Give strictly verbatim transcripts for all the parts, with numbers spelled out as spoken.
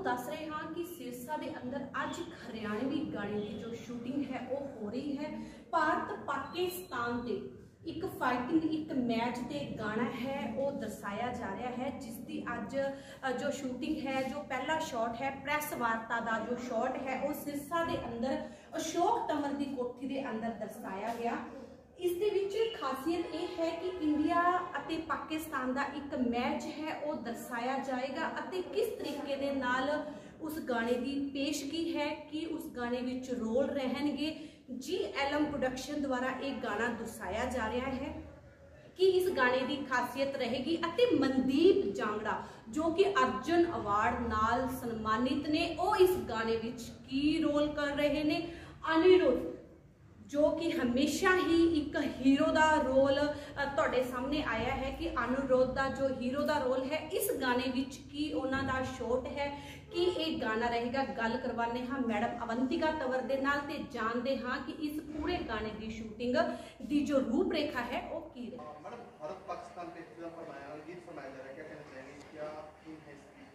दस रहे हाँ कि सिरसा के अंदर अज एक हरियाणवी गाने की जो शूटिंग है वो हो रही है। भारत पाकिस्तान के एक फाइटिंग एक मैच ते गाना है वो दर्शाया जा रहा है, जिसकी अज जो शूटिंग है, जो पहला शॉट है प्रेस वार्ता का जो शॉट है वो सिरसा के अंदर अशोक तंवर की कोठी के अंदर दर्शाया गया। इस दे विच खासियत यह है कि इंडिया अते पाकिस्तान का एक मैच है वो दर्शाया जाएगा अते किस तरीके दे नाल उस गाने की पेशगी है कि उस गाने विच रोल रहनगे। जी एलम प्रोडक्शन द्वारा एक गाना दर्शाया जा रहा है कि इस गाने की खासियत रहेगी अते मनदीप जांगड़ा जो कि अर्जुन अवार्ड नाल सन्मानित ने वो इस गाने विच की रोल कर रहे ने। अनिरुद्ध जो कि हमेशा ही एक हीरो का रोल तुहाडे सामने आया है कि अनिरुद्ध का जो हीरो का रोल है इस गाने विच की उन्हां दा शॉट है कि एक गाना रहेगा। गल करवाने हाँ मैडम अवंतिका तंवर दे नाल ते जानते हाँ कि इस पूरे गाने की शूटिंग की जो रूपरेखा है वो की रही। मैडम भारत पाकिस्तान पे फिल्म फरमाया गीत फरमाया जा रहा है, क्या कहना चाहेंगे, क्या थीम है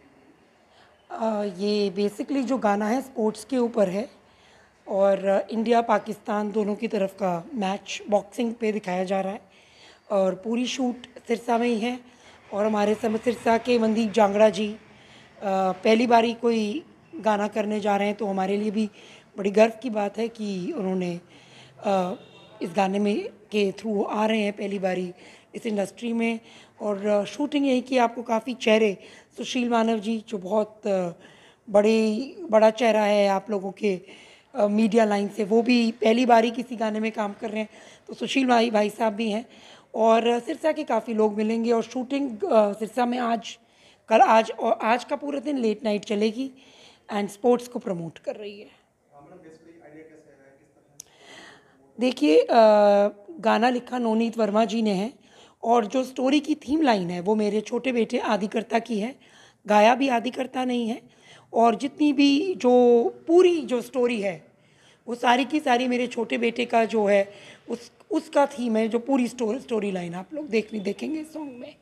इसकी? आ, ये बेसिकली जो गाना है स्पोर्ट्स के ऊपर है और इंडिया पाकिस्तान दोनों की तरफ का मैच बॉक्सिंग पे दिखाया जा रहा है और पूरी शूट सिरसा में ही है। और हमारे समय सिरसा के मनदीप जांगड़ा जी आ, पहली बारी कोई गाना करने जा रहे हैं, तो हमारे लिए भी बड़ी गर्व की बात है कि उन्होंने आ, इस गाने में के थ्रू आ रहे हैं पहली बारी इस इंडस्ट्री में। और शूटिंग यही कि आपको काफ़ी चेहरे, सुशील मानव जी जो बहुत बड़े बड़ा चेहरा है आप लोगों के मीडिया लाइन से, वो भी पहली बारी किसी गाने में काम कर रहे हैं, तो सुशील भाई भाई साहब भी हैं और सिरसा के काफ़ी लोग मिलेंगे। और शूटिंग सिरसा में आज कल आज और आज का पूरा दिन लेट नाइट चलेगी एंड स्पोर्ट्स को प्रमोट कर रही है। देखिए गाना लिखा नवनीत वर्मा जी ने है और जो स्टोरी की थीम लाइन है वो मेरे छोटे बेटे आदिकर्ता की है, गाया भी आदिकर्ता नहीं है। और जितनी भी जो पूरी जो स्टोरी है वो सारी की सारी मेरे छोटे बेटे का जो है उस उसका थीम है, जो पूरी स्टोरी स्टोरी लाइन आप लोग देख देखेंगे इस सॉन्ग में।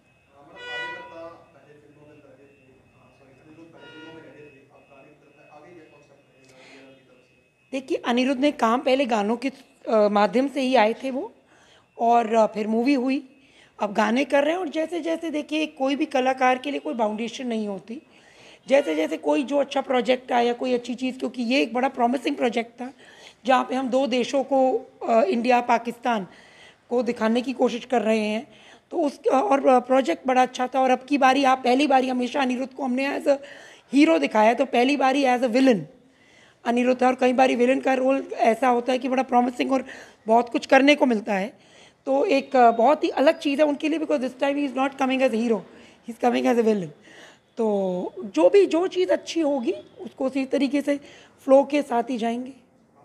देखिए अनिरुद्ध ने काम पहले गानों के माध्यम से ही आए थे वो, और फिर मूवी हुई, अब गाने कर रहे हैं। और जैसे जैसे देखिए कोई भी कलाकार के लिए कोई बाउंडेशन नहीं होती, जैसे जैसे कोई जो अच्छा प्रोजेक्ट आया, कोई अच्छी चीज़, क्योंकि ये एक बड़ा प्रॉमिसिंग प्रोजेक्ट था जहाँ पे हम दो देशों को इंडिया पाकिस्तान को दिखाने की कोशिश कर रहे हैं, तो उस और प्रोजेक्ट बड़ा अच्छा था। और अब की बारी आप पहली बारी हमेशा अनिरुद्ध को हमने एज अ हीरो दिखाया, तो पहली बारी एज अ विलन अनिरुद्ध था। और कई बारी विलन का रोल ऐसा होता है कि बड़ा प्रॉमिसिंग और बहुत कुछ करने को मिलता है, तो एक बहुत ही अलग चीज़ है उनके लिए, because this time he is not coming as a hero, he is coming as a villain. तो जो भी जो चीज़ अच्छी होगी उसको उसी तरीके से फ्लो के साथ ही जाएंगे।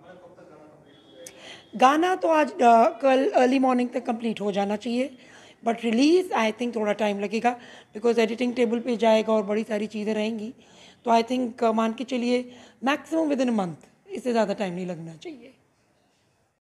गाना तो आज आ, कल अर्ली मॉर्निंग तक कंप्लीट हो जाना चाहिए, बट रिलीज़ आई थिंक थोड़ा टाइम लगेगा, बिकॉज एडिटिंग टेबल पे जाएगा और बड़ी सारी चीज़ें रहेंगी। तो आई थिंक मान के चलिए maximum within a month, इससे ज़्यादा टाइम नहीं लगना चाहिए।